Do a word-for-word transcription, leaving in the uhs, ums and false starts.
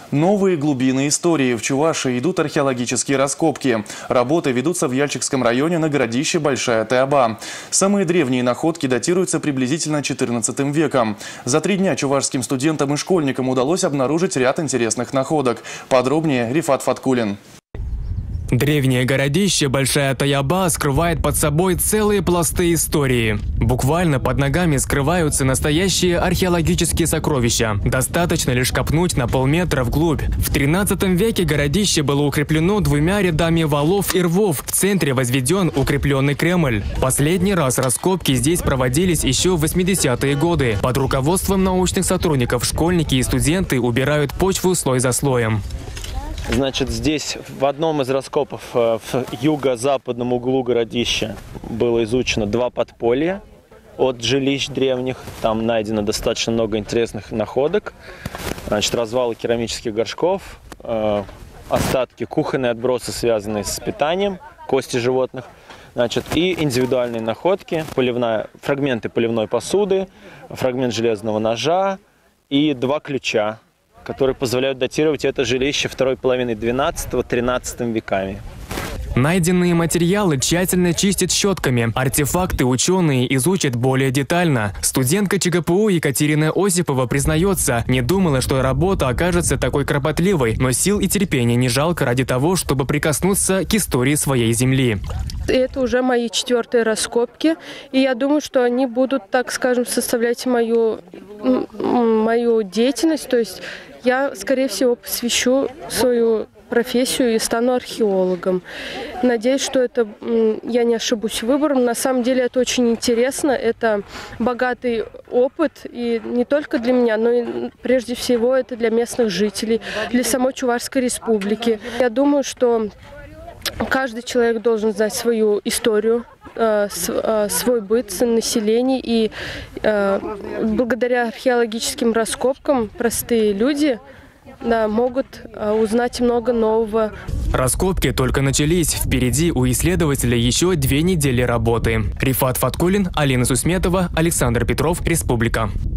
Новые глубины истории. В Чувашии идут археологические раскопки. Работы ведутся в Яльчикском районе на городище Большая Тыаба. Самые древние находки датируются приблизительно четырнадцатым веком. За три дня чувашским студентам и школьникам удалось обнаружить ряд интересных находок. Подробнее Рифат Фаткулин. Древнее городище Большая Тыаба скрывает под собой целые пласты истории. Буквально под ногами скрываются настоящие археологические сокровища. Достаточно лишь копнуть на полметра вглубь. В тринадцатом веке городище было укреплено двумя рядами валов и рвов. В центре возведен укрепленный Кремль. Последний раз раскопки здесь проводились еще в восьмидесятые годы. Под руководством научных сотрудников школьники и студенты убирают почву слой за слоем. Значит, здесь в одном из раскопов в юго-западном углу городища было изучено два подполья от жилищ древних. Там найдено достаточно много интересных находок. Значит, развалы керамических горшков, э, остатки, кухонные отбросы, связанные с питанием, кости животных. Значит, и индивидуальные находки, поливная, фрагменты поливной посуды, фрагмент железного ножа и два ключа, которые позволяют датировать это жилище второй половины двенадцатого-тринадцатого веками. Найденные материалы тщательно чистят щетками. Артефакты ученые изучат более детально. Студентка ЧГПУ Екатерина Осипова признается, не думала, что работа окажется такой кропотливой, но сил и терпения не жалко ради того, чтобы прикоснуться к истории своей земли. Это уже мои четвертые раскопки, и я думаю, что они будут, так скажем, составлять мою, мою деятельность. То есть я, скорее всего, посвящу свою профессию и стану археологом. Надеюсь, что это я не ошибусь выбором. На самом деле это очень интересно, это богатый опыт, и не только для меня, но и прежде всего это для местных жителей, для самой Чувашской республики. Я думаю, что каждый человек должен знать свою историю, свой быт, население, и благодаря археологическим раскопкам простые люди да, могут узнать много нового. Раскопки только начались. Впереди у исследователей еще две недели работы. Рифат Фаткулин, Алина Сусметова, Александр Петров, Республика.